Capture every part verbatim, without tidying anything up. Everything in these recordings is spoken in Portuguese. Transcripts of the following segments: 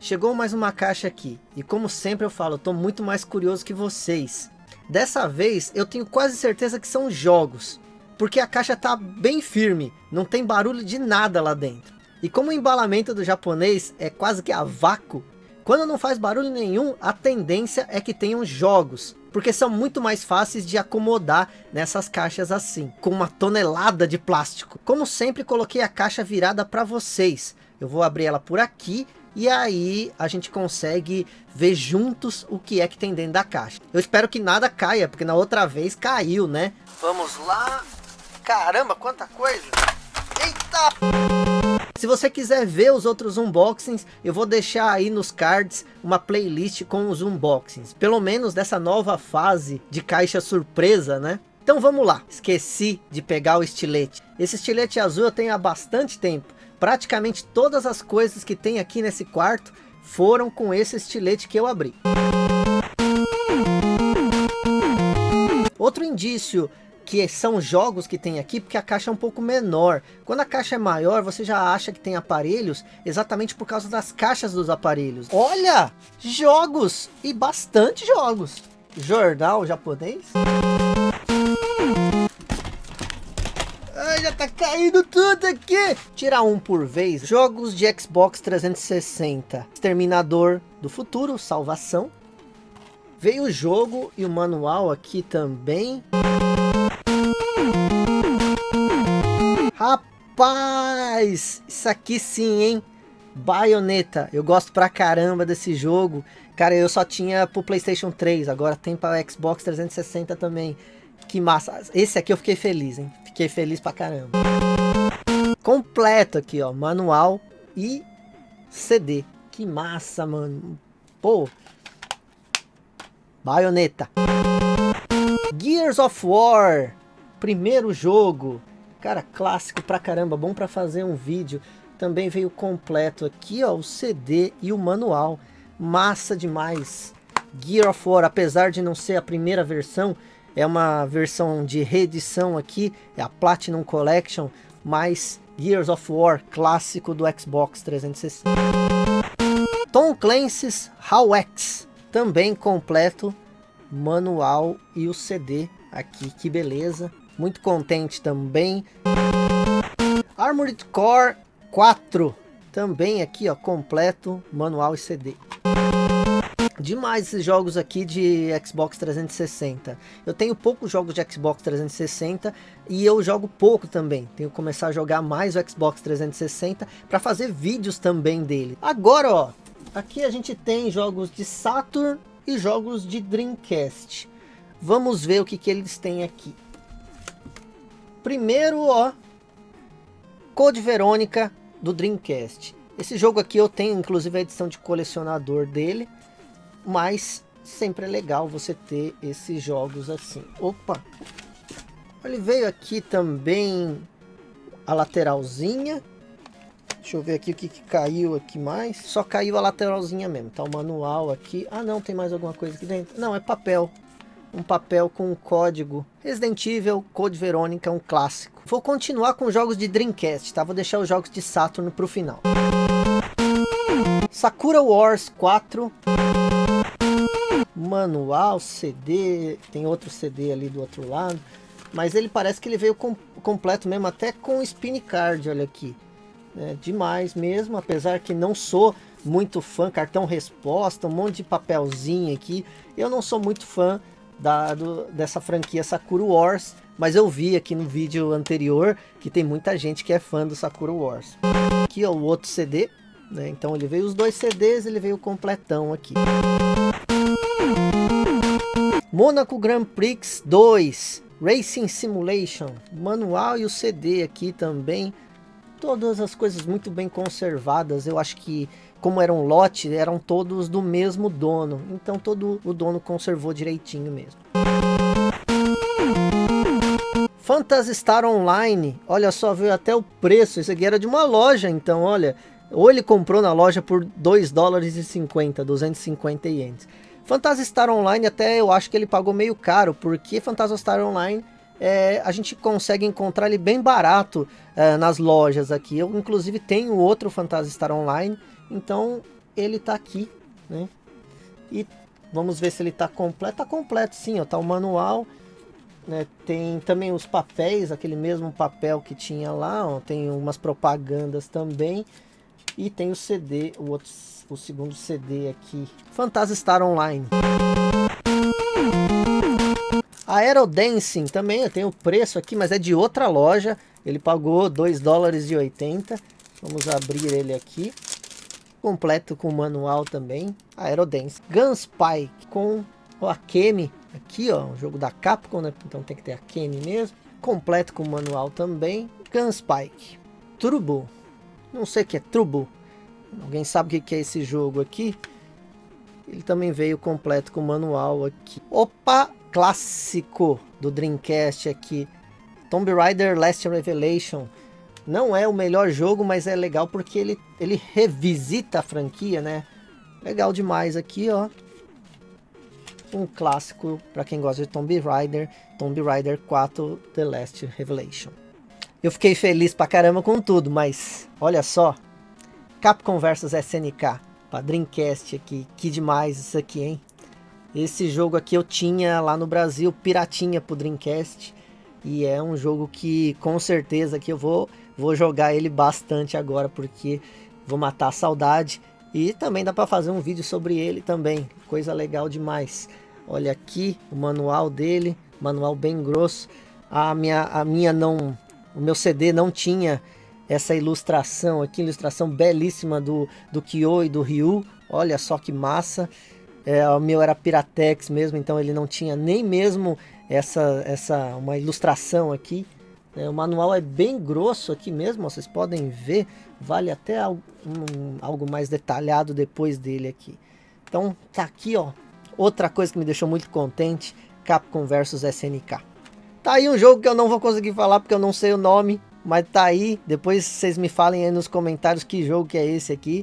chegou mais uma caixa aqui. E como sempre eu falo, eu tô muito mais curioso que vocês. Dessa vez eu tenho quase certeza que são jogos. Porque a caixa tá bem firme, não tem barulho de nada lá dentro. E como o embalamento do japonês é quase que a vácuo, quando não faz barulho nenhum, a tendência é que tenham jogos. Porque são muito mais fáceis de acomodar nessas caixas assim, com uma tonelada de plástico. Como sempre, coloquei a caixa virada para vocês. Eu vou abrir ela por aqui e aí a gente consegue ver juntos o que é que tem dentro da caixa. Eu espero que nada caia, porque na outra vez caiu, né? Vamos lá. Caramba, quanta coisa! Eita! Se você quiser ver os outros unboxings, eu vou deixar aí nos cards uma playlist com os unboxings. Pelo menos dessa nova fase de caixa surpresa, né? Então vamos lá. Esqueci de pegar o estilete. Esse estilete azul eu tenho há bastante tempo. Praticamente todas as coisas que tem aqui nesse quarto foram com esse estilete que eu abri. Outro indício que são jogos que tem aqui, porque a caixa é um pouco menor. Quando a caixa é maior, você já acha que tem aparelhos, exatamente por causa das caixas dos aparelhos. Olha! Jogos! E bastante jogos! Jornal japonês. Ai, já tá caindo tudo aqui! Tirar um por vez. Jogos de Xbox trezentos e sessenta. Exterminador do Futuro, Salvação. Veio o jogo e o manual aqui também. Rapaz, isso aqui sim, hein? Bayonetta, eu gosto pra caramba desse jogo. Cara, eu só tinha pro PlayStation três, agora tem para Xbox trezentos e sessenta também. Que massa. Esse aqui eu fiquei feliz, hein? Fiquei feliz pra caramba. Completo aqui, ó, manual e C D. Que massa, mano. Pô. Bayonetta. Gears of War, primeiro jogo. Cara, clássico pra caramba, bom pra fazer um vídeo. Também veio completo aqui, ó, o C D e o manual. Massa demais. Gear of War, apesar de não ser a primeira versão, é uma versão de reedição aqui, é a Platinum Collection, mas Gears of War, clássico do Xbox trezentos e sessenta. Tom Clancy's How X, também completo, manual e o C D aqui, que beleza. Muito contente também. Armored Core quatro. Também aqui, ó, completo, manual e C D. Demais esses jogos aqui de Xbox trezentos e sessenta. Eu tenho poucos jogos de Xbox trezentos e sessenta e eu jogo pouco também. Tenho que começar a jogar mais o Xbox trezentos e sessenta para fazer vídeos também dele. Agora, ó, aqui a gente tem jogos de Saturn e jogos de Dreamcast. Vamos ver o que, que eles têm aqui. Primeiro, ó, Code Verônica do Dreamcast. Esse jogo aqui eu tenho inclusive a edição de colecionador dele, mas sempre é legal você ter esses jogos assim. Opa! Ele veio aqui também a lateralzinha. Deixa eu ver aqui o que, que caiu aqui mais. Só caiu a lateralzinha mesmo. Tá o manual aqui. Ah não, tem mais alguma coisa aqui dentro. Não, é papel. Um papel com um código. Resident Evil, Code Verônica, um clássico. Vou continuar com jogos de Dreamcast, tá? Vou deixar os jogos de Saturn pro final. Sakura Wars quatro. Manual, C D. Tem outro C D ali do outro lado. Mas ele parece que ele veio com, completo mesmo, até com spin card, olha aqui. É demais mesmo, apesar que não sou muito fã. Cartão resposta, um monte de papelzinho aqui. Eu não sou muito fã Da, do, dessa franquia Sakura Wars, mas eu vi aqui no vídeo anterior que tem muita gente que é fã do Sakura Wars. Aqui ó, o outro C D, né? Então ele veio os dois C Ds, ele veio completão aqui. Monaco Grand Prix dois Racing Simulation, manual e o C D aqui também. Todas as coisas muito bem conservadas. Eu acho que como era um lote, eram todos do mesmo dono. Então todo o dono conservou direitinho mesmo. Phantasy Star Online. Olha só, veio até o preço. Isso aqui era de uma loja, então olha. Ou ele comprou na loja por dois dólares e cinquenta, duzentos e cinquenta ienes. Phantasy Star Online até eu acho que ele pagou meio caro. Porque Phantasy Star Online é, a gente consegue encontrar ele bem barato é, nas lojas aqui. Eu inclusive tenho outro Phantasy Star Online. Então ele tá aqui, né? E vamos ver se ele tá completo. Tá completo sim, ó, tá o manual, né? Tem também os papéis, aquele mesmo papel que tinha lá, ó, tem umas propagandas também. E tem o C D, o, outro, o segundo C D aqui, Phantasy Star Online. Aerodancing também, tem o preço aqui, mas é de outra loja. Ele pagou dois dólares e oitenta. Vamos abrir ele aqui. Completo com manual também. Aerodancing. Gunspike com o Akemi. Aqui, ó, um jogo da Capcom, né? Então tem que ter Akemi mesmo. Completo com manual também. Gunspike. Turbo. Não sei o que é Turbo. Alguém sabe o que é esse jogo aqui? Ele também veio completo com manual aqui. Opa! Clássico do Dreamcast aqui. Tomb Raider Last Revelation. Não é o melhor jogo, mas é legal porque ele, ele revisita a franquia, né? Legal demais aqui, ó. Um clássico para quem gosta de Tomb Raider. Tomb Raider quatro The Last Revelation. Eu fiquei feliz pra caramba com tudo, mas olha só. Capcom versus S N K. Pra Dreamcast aqui. Que demais isso aqui, hein? Esse jogo aqui eu tinha lá no Brasil, piratinha pro Dreamcast. E é um jogo que com certeza que eu vou, vou jogar ele bastante agora, porque vou matar a saudade. E também dá para fazer um vídeo sobre ele também, coisa legal demais. Olha aqui o manual dele, manual bem grosso. A minha, a minha não, o meu C D não tinha essa ilustração aqui, ilustração belíssima do, do Kyo e do Ryu. Olha só que massa. É, o meu era Piratex mesmo, então ele não tinha nem mesmo essa, essa uma ilustração aqui. É, o manual é bem grosso aqui mesmo, ó, vocês podem ver. Vale até um, algo mais detalhado depois dele aqui. Então tá aqui, ó. Outra coisa que me deixou muito contente, Capcom versus S N K. Tá aí um jogo que eu não vou conseguir falar porque eu não sei o nome, mas tá aí. Depois vocês me falem aí nos comentários que jogo que é esse aqui.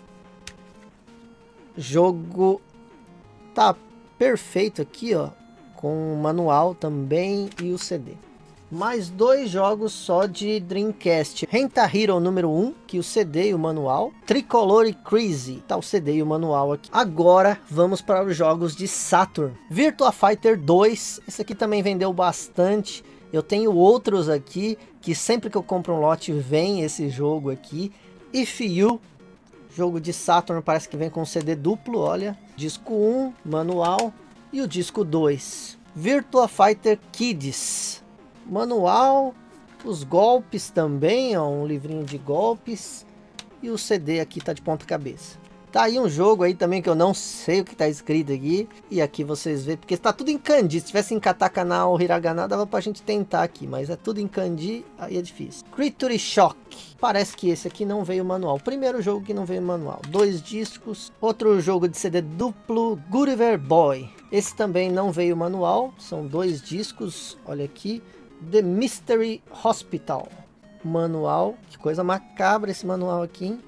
Jogo tá perfeito aqui, ó, com o manual também e o C D. Mais dois jogos só de Dreamcast. Renta Hero número um, que o C D e o manual. Tricolor Crazy, tá o C D e o manual aqui. Agora vamos para os jogos de Saturn. Virtua Fighter dois, esse aqui também vendeu bastante. Eu tenho outros aqui, que sempre que eu compro um lote vem esse jogo aqui. If You, jogo de Saturn, parece que vem com C D duplo, olha. Disco um, manual e o disco dois. Virtua Fighter Kids. Manual, os golpes também, ó, um livrinho de golpes. E o C D aqui tá de ponta cabeça. Tá aí um jogo aí também que eu não sei o que tá escrito aqui. E aqui vocês veem, porque está tudo em kanji. Se tivesse em katakana ou hiragana, dava pra gente tentar aqui. Mas é tudo em kanji, aí é difícil. Creature Shock. Parece que esse aqui não veio manual. Primeiro jogo que não veio manual. Dois discos. Outro jogo de C D duplo, Gulliver Boy. Esse também não veio manual. São dois discos, olha aqui. The Mystery Hospital. Manual. Que coisa macabra esse manual aqui, hein?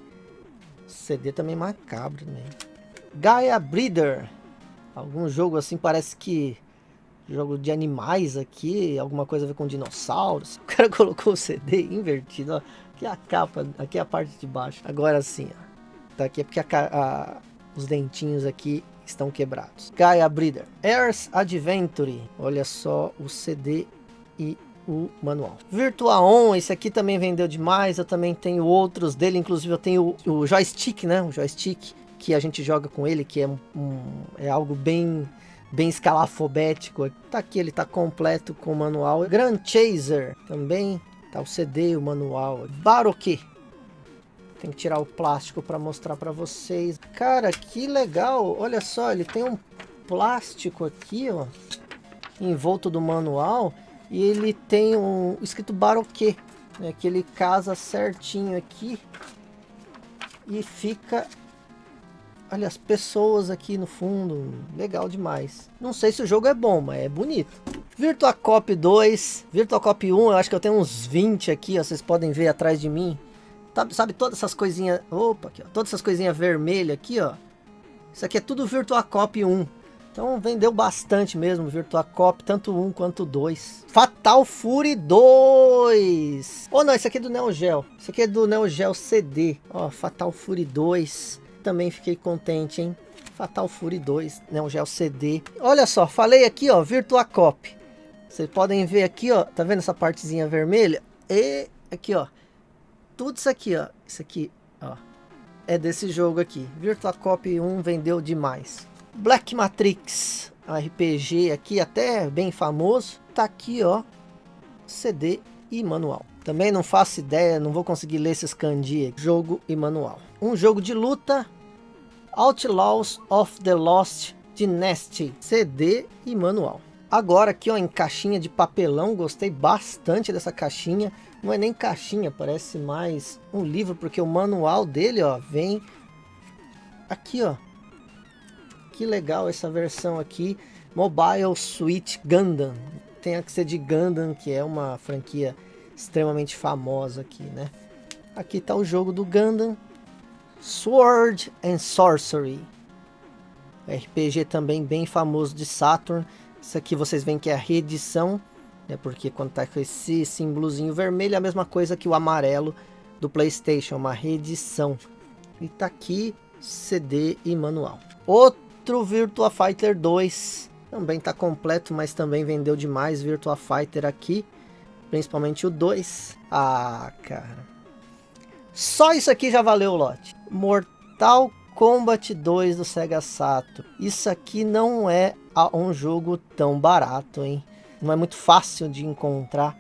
C D também macabro, né? Gaia Breeder. Algum jogo assim, parece que jogo de animais aqui, alguma coisa a ver com dinossauros. O cara colocou o C D invertido, ó. Aqui é a capa, aqui é a parte de baixo. Agora sim, ó. Tá aqui é porque a, a, os dentinhos aqui estão quebrados. Gaia Breeder. Earth Adventure. Olha só o C D e o manual. Virtua On, esse aqui também vendeu demais. Eu também tenho outros dele, inclusive eu tenho o, o joystick, né? O joystick que a gente joga com ele, que é, um, é algo bem, bem escalafobético. Tá aqui, ele tá completo com o manual. Grand Chaser também, tá o C D e o manual. Baroque. Tem que tirar o plástico para mostrar para vocês. Cara, que legal. Olha só, ele tem um plástico aqui, ó, envolto do manual. E ele tem um escrito Baroque, né, que ele casa certinho aqui. E fica... Olha as pessoas aqui no fundo. Legal demais. Não sei se o jogo é bom, mas é bonito. Virtua Cop dois. Virtua Cop um, eu acho que eu tenho uns vinte aqui, ó, vocês podem ver atrás de mim. Sabe, sabe todas essas coisinhas... Opa, aqui, ó, todas essas coisinhas vermelhas aqui, ó. Isso aqui é tudo Virtua Cop um. Então vendeu bastante mesmo Virtua Cop, tanto um quanto dois. Fatal Fury dois. Oh não, esse aqui é do Neo Geo. Esse aqui é do Neo Geo C D. Ó, Fatal Fury dois. também fiquei contente, hein? Fatal Fury dois, Neo Geo C D. Olha só, falei aqui, ó, Virtua Cop. Vocês podem ver aqui, ó, tá vendo essa partezinha vermelha? E aqui, ó, tudo isso aqui, ó, isso aqui, ó, é desse jogo aqui. Virtua Cop um vendeu demais. Black Matrix, R P G aqui, até bem famoso. Tá aqui, ó, C D e manual. Também não faço ideia, não vou conseguir ler esses kanji aqui. Jogo e manual. Um jogo de luta, Outlaws of the Lost Dynasty, C D e manual. Agora aqui, ó, em caixinha de papelão, gostei bastante dessa caixinha. Não é nem caixinha, parece mais um livro, porque o manual dele, ó, vem aqui, ó. Que legal essa versão aqui, Mobile Suit Gundam. Tem que ser de Gundam, que é uma franquia extremamente famosa aqui, né? Aqui tá o jogo do Gundam, Sword and Sorcery, R P G também bem famoso de Saturn. Isso aqui vocês veem que é a reedição, né? Porque quando tá com esse símbolozinho vermelho é a mesma coisa que o amarelo do PlayStation, uma reedição. E tá aqui C D e manual. Outro Virtua Fighter dois, também tá completo, mas também vendeu demais. Virtua Fighter aqui, principalmente o dois. Ah, cara, só isso aqui já valeu o lote. Mortal Kombat dois do Sega Saturn. Isso aqui não é um jogo tão barato, hein? Não é muito fácil de encontrar.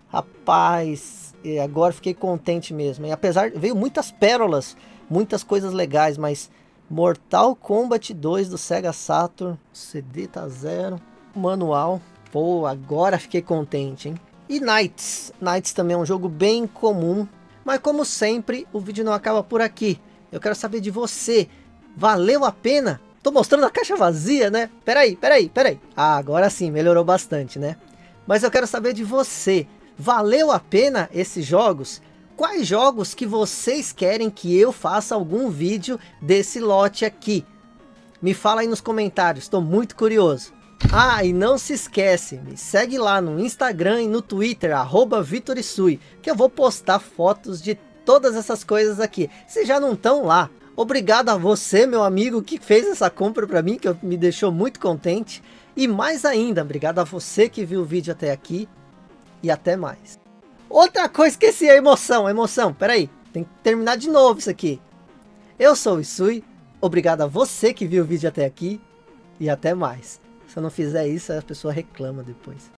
Rapaz, agora fiquei contente mesmo. E apesar, veio muitas pérolas, muitas coisas legais, mas Mortal Kombat dois do Sega Saturn, C D tá zero, manual. Pô, agora fiquei contente, hein? E Knights. Knights também é um jogo bem comum, mas como sempre, o vídeo não acaba por aqui. Eu quero saber de você. Valeu a pena? Tô mostrando a caixa vazia, né? Peraí, peraí, peraí. Ah, agora sim, melhorou bastante, né? Mas eu quero saber de você. Valeu a pena esses jogos? Quais jogos que vocês querem que eu faça algum vídeo desse lote aqui? Me fala aí nos comentários, estou muito curioso. Ah, e não se esquece, me segue lá no Instagram e no Twitter, arroba Vitorisui, que eu vou postar fotos de todas essas coisas aqui. Se já não estão lá, obrigado a você, meu amigo, que fez essa compra para mim, que me deixou muito contente. E mais ainda, obrigado a você que viu o vídeo até aqui. E até mais. Outra coisa, esqueci a emoção, a emoção, peraí, tem que terminar de novo isso aqui. Eu sou o Isui, obrigado a você que viu o vídeo até aqui. E até mais. Se eu não fizer isso, a pessoa reclama depois.